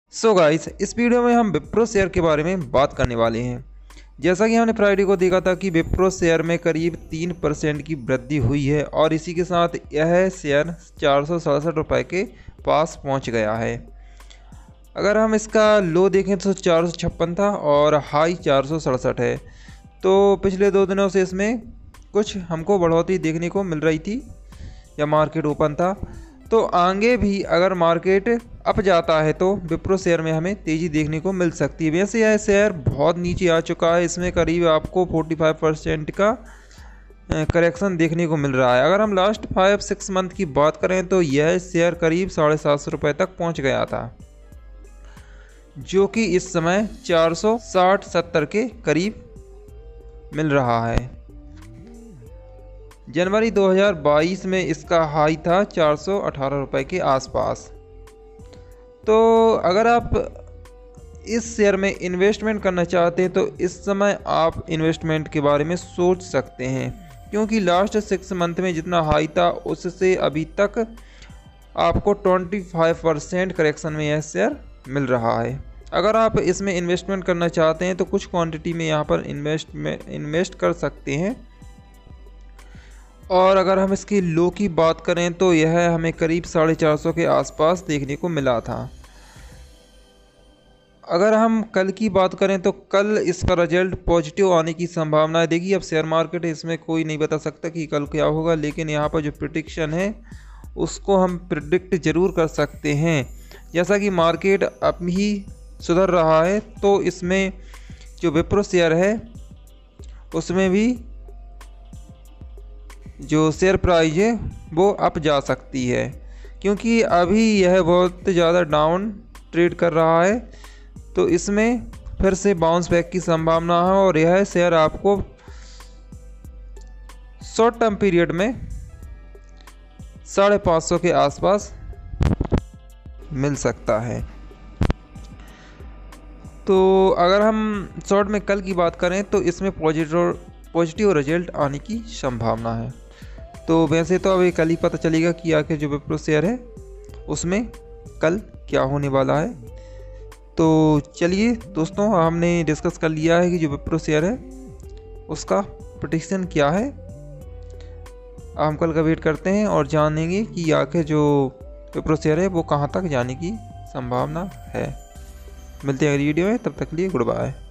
So guys, इस video में हम विप्रो शेयर के बारे में बात करने वाले हैं। जैसा कि हमने फ्राइडे को देखा था कि विप्रो शेयर में करीब 3% की वृद्धि हुई है और इसी के साथ यह शेयर 467 रुपये के पास पहुंच गया है। अगर हम इसका लो देखें तो 456 था और हाई 467 है। तो पिछले 2 दिनों से इसमें कुछ हमको बढ़ोतरी देखने को मिल रही थी या मार्केट ओपन था। तो आगे भी अगर मार्केट अप जाता है तो विप्रो शेयर में हमें तेज़ी देखने को मिल सकती है। वैसे यह शेयर बहुत नीचे आ चुका है, इसमें करीब आपको 45% का करेक्शन देखने को मिल रहा है। अगर हम लास्ट 5-6 मंथ की बात करें तो यह शेयर करीब 750 रुपये तक पहुंच गया था, जो कि इस समय 460-70 के करीब मिल रहा है। जनवरी 2022 में इसका हाई था 418 रुपये के आसपास। तो अगर आप इस शेयर में इन्वेस्टमेंट करना चाहते हैं तो इस समय आप इन्वेस्टमेंट के बारे में सोच सकते हैं, क्योंकि लास्ट 6 मंथ में जितना हाई था उससे अभी तक आपको 25% करेक्शन में यह शेयर मिल रहा है। अगर आप इसमें इन्वेस्टमेंट करना चाहते हैं तो कुछ क्वांटिटी में यहाँ पर इन्वेस्ट कर सकते हैं। और अगर हम इसकी लो की बात करें तो यह हमें करीब 450 के आसपास देखने को मिला था। अगर हम कल की बात करें तो कल इसका रिजल्ट पॉजिटिव आने की संभावना है। देखिए, अब शेयर मार्केट है, इसमें कोई नहीं बता सकता कि कल क्या होगा, लेकिन यहाँ पर जो प्रेडिक्शन है उसको हम प्रिडिक्ट ज़रूर कर सकते हैं। जैसा कि मार्केट अब ही सुधर रहा है तो इसमें जो विप्रो शेयर है उसमें भी जो शेयर प्राइस है वो अप जा सकती है, क्योंकि अभी यह बहुत ज़्यादा डाउन ट्रेड कर रहा है। तो इसमें फिर से बाउंस बैक की संभावना है और यह शेयर आपको शॉर्ट टर्म पीरियड में 550 के आसपास मिल सकता है। तो अगर हम शॉर्ट में कल की बात करें तो इसमें पॉजिटिव रिजल्ट आने की संभावना है। तो वैसे तो अभी कल ही पता चलेगा कि आखिर जो विप्रो शेयर है उसमें कल क्या होने वाला है। तो चलिए दोस्तों, हमने डिस्कस कर लिया है कि जो विप्रो शेयर है उसका प्रेडिक्शन क्या है। हम कल का वेट करते हैं और जानेंगे कि आखिर जो विप्रो शेयर है वो कहाँ तक जाने की संभावना है। मिलते हैं अगली वीडियो में, तब तक के लिए गुड बाय।